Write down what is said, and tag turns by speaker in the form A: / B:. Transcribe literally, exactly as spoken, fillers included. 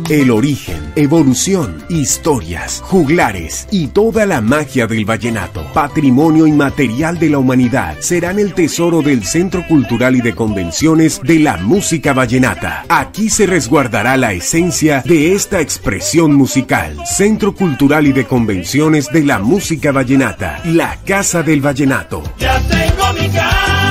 A: El origen, evolución, historias, juglares y toda la magia del vallenato, patrimonio inmaterial de la humanidad, serán el tesoro del Centro Cultural y de Convenciones de la Música Vallenata. Aquí se resguardará la esencia de esta expresión musical. Centro Cultural y de Convenciones de la Música Vallenata, la Casa del Vallenato.
B: Ya tengo mi casa.